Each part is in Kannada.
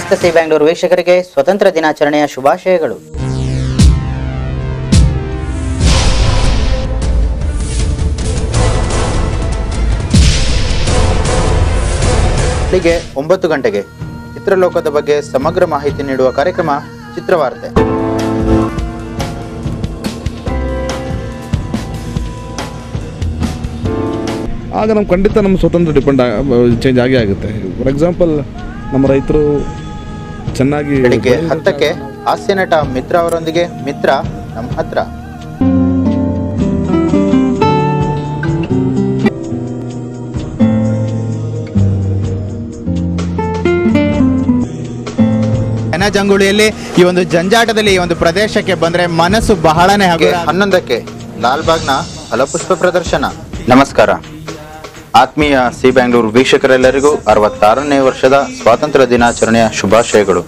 ಸಮಸ್ತ ಸಿ-ಬ್ಯಾಂಗ್ಳೂರು ವೀಕ್ಷಕರಿಗೆ ಸ್ವತಂತ್ರ ದಿನಾಚರಣೆಯ ಶುಭಾಶಯಗಳು. ಬೆಳಿಗ್ಗೆ 9 ಗಂಟೆಗೆ ಚಿತ್ರಲೋಕದ ಬಗ್ಗೆ ಸಮಗ್ರ ಮಾಹಿತಿ ನೀಡುವ ಕಾರ್ಯಕ್ರಮ ಚಿತ್ರವಾರ್ತೆ. ಆಗ ನಮ್ಮ ಖಂಡಿತ ನಮ್ಮ ಸ್ವತಂತ್ರ ಚೇಂಜ್ ಆಗೇ ಆಗುತ್ತೆ. ಫಾರ್ ಎಕ್ಸಾಂಪಲ್ ನಮ್ಮ ರೈತರು ಚೆನ್ನಾಗಿ. ಬೆಳಿಗ್ಗೆ 10ಕ್ಕೆ ಹಾಸ್ಯ ನಟ ಮಿತ್ರ ಅವರೊಂದಿಗೆ ಮಿತ್ರ ನಮ್ಮ ಹತ್ರ. ಜನಜಂಗುಳಿಯಲ್ಲಿ ಈ ಒಂದು ಜಂಜಾಟದಲ್ಲಿ ಈ ಒಂದು ಪ್ರದೇಶಕ್ಕೆ ಬಂದ್ರೆ ಮನಸ್ಸು ಬಹಳನೇ. 11ಕ್ಕೆ ಲಾಲ್ಬಾಗ್ನ ಫಲಪುಷ್ಪ ಪ್ರದರ್ಶನ. ನಮಸ್ಕಾರ ಆತ್ಮೀಯ ಸಿ-ಬ್ಯಾಂಗ್ಳೂರು ವೀಕ್ಷಕರೆಲ್ಲರಿಗೂ 66ನೇ ವರ್ಷದ ಸ್ವಾತಂತ್ರ್ಯ ದಿನಾಚರಣೆಯ ಶುಭಾಶಯಗಳು.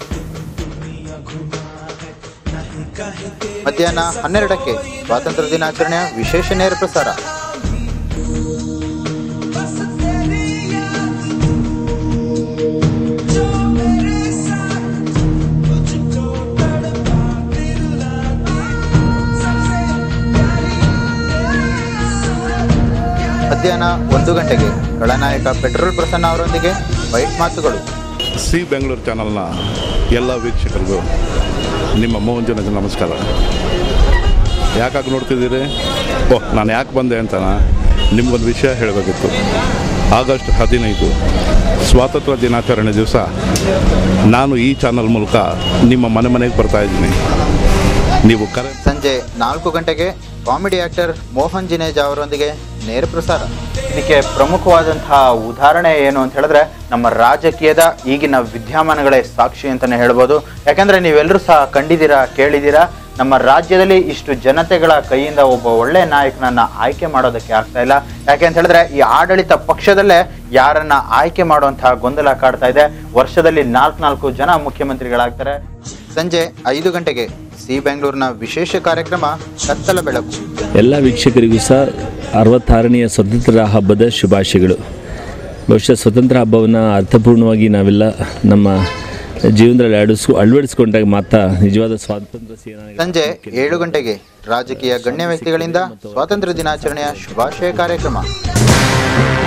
ಮಧ್ಯಾಹ್ನ 12ಕ್ಕೆ ಸ್ವಾತಂತ್ರ್ಯ ದಿನಾಚರಣೆಯ ವಿಶೇಷ ನೇರ ಪ್ರಸಾರ. ಮಧ್ಯಾಹ್ನ 1 ಗಂಟೆಗೆ ಖಳನಾಯಕ ಪೆಟ್ರೋಲ್ ಪ್ರಸನ್ನ ಅವರೊಂದಿಗೆ ವೈಟ್ ಮಾತುಗಳು. ಸಿ-ಬ್ಯಾಂಗ್ಳೂರು ಚಾನಲ್ನ ಎಲ್ಲ ವೀಕ್ಷಕರಿಗೂ ನಿಮ್ಮ ಮೋಹನ್ ನಮಸ್ಕಾರ. ಯಾಕಾಗಿ ನೋಡ್ತಿದ್ದೀರಿ? ನಾನು ಯಾಕೆ ಬಂದೆ ಅಂತ ನಿಮ್ಗೊಂದು ವಿಷಯ ಹೇಳಬೇಕಿತ್ತು. ಆಗಸ್ಟ್ 15 ಸ್ವಾತಂತ್ರ್ಯ ದಿನಾಚರಣೆ ದಿವಸ ನಾನು ಈ ಚಾನಲ್ ಮೂಲಕ ನಿಮ್ಮ ಮನೆಗೆ ಬರ್ತಾ ಇದ್ದೀನಿ. ನೀವು ಸಂಜೆ 4 ಗಂಟೆಗೆ ಕಾಮಿಡಿ ಆಕ್ಟರ್ ಮೋಹನ್ ಜಿನೇಜಾ ಅವರೊಂದಿಗೆ ನೇರ ಪ್ರಸಾರ. ಇದಕ್ಕೆ ಪ್ರಮುಖವಾದಂತಹ ಉದಾಹರಣೆ ಏನು ಅಂತ ಹೇಳಿದ್ರೆ ನಮ್ಮ ರಾಜಕೀಯದ ಈಗಿನ ವಿದ್ಯಮಾನಗಳೇ ಸಾಕ್ಷಿ ಅಂತಾನೆ ಹೇಳ್ಬೋದು. ಯಾಕಂದ್ರೆ ನೀವೆಲ್ಲರೂ ಸಹ ಕಂಡಿದ್ದೀರಾ, ಕೇಳಿದ್ದೀರಾ, ನಮ್ಮ ರಾಜ್ಯದಲ್ಲಿ ಇಷ್ಟು ಜನತೆಗಳ ಕೈಯಿಂದ ಒಬ್ಬ ಒಳ್ಳೆ ನಾಯಕನನ್ನ ಆಯ್ಕೆ ಮಾಡೋದಕ್ಕೆ ಆಗ್ತಾ ಇಲ್ಲ. ಯಾಕೆ ಅಂತ ಹೇಳಿದ್ರೆ ಈ ಆಡಳಿತ ಪಕ್ಷದಲ್ಲೇ ಯಾರನ್ನ ಆಯ್ಕೆ ಮಾಡುವಂತಹ ಗೊಂದಲ ಕಾಡ್ತಾ ಇದೆ. ವರ್ಷದಲ್ಲಿ 4 ಜನ ಮುಖ್ಯಮಂತ್ರಿಗಳಾಗ್ತಾರೆ. ಸಂಜೆ 5 ಗಂಟೆಗೆ ಸಿ-ಬ್ಯಾಂಗ್ಳೂರಿನ ವಿಶೇಷ ಕಾರ್ಯಕ್ರಮ ಕತ್ತಲ ಬೆಳಕು. ಎಲ್ಲ ವೀಕ್ಷಕರಿಗೂ ಸಹ 66ನೇ ಸ್ವತಂತ್ರ ಹಬ್ಬದ ಶುಭಾಶಯಗಳು. ಬಹುಶಃ ಸ್ವತಂತ್ರ ಹಬ್ಬವನ್ನು ಅರ್ಥಪೂರ್ಣವಾಗಿ ನಾವೆಲ್ಲ ನಮ್ಮ ಜೀವನದಲ್ಲಿ ಅಳವಡಿಸಿಕೊಂಡಾಗ ಮಾತ್ರ ನಿಜವಾದ ಸ್ವಾತಂತ್ರ್ಯ ಸೇನಾನಿ. ಸಂಜೆ 7 ಗಂಟೆಗೆ ರಾಜಕೀಯ ಗಣ್ಯ ವ್ಯಕ್ತಿಗಳಿಂದ ಸ್ವಾತಂತ್ರ್ಯ ದಿನಾಚರಣೆಯ ಶುಭಾಶಯ ಕಾರ್ಯಕ್ರಮ.